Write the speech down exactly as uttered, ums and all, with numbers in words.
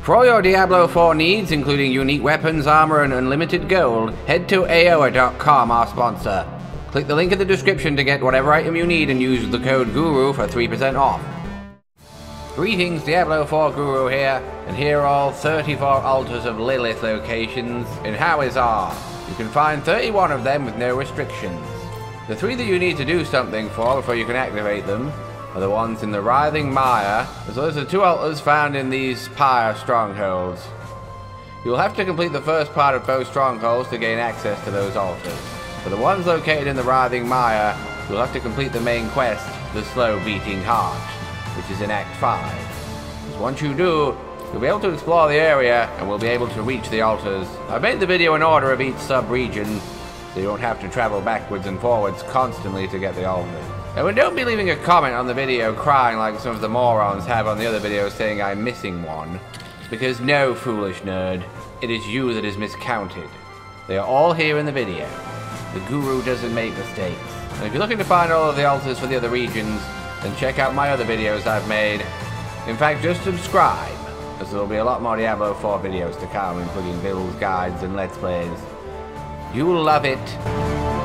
For all your Diablo four needs, including unique weapons, armor, and unlimited gold, head to A O A dot com, our sponsor. Click the link in the description to get whatever item you need and use the code GURU for three percent off. Greetings, Diablo four Guru here, and here are all thirty-four altars of Lilith locations in Hawizar. You can find thirty-one of them with no restrictions. The three that you need to do something for before you can activate them are the ones in the Writhing Mire, as well as the two altars found in these Pyre strongholds. You will have to complete the first part of both strongholds to gain access to those altars. For the ones located in the Writhing Mire, you will have to complete the main quest, the Slow Beating Heart, which is in Act five. As once you do, you'll be able to explore the area and will be able to reach the altars. I've made the video in order of each sub-region, so you don't have to travel backwards and forwards constantly to get the altars. And don't be leaving a comment on the video crying like some of the morons have on the other videos saying I'm missing one. Because no, foolish nerd, it is you that is miscounted. They are all here in the video. The Guru doesn't make mistakes. And if you're looking to find all of the altars for the other regions, then check out my other videos I've made. In fact, just subscribe, as there will be a lot more Diablo four videos to come, including builds, guides, and let's plays. You'll love it.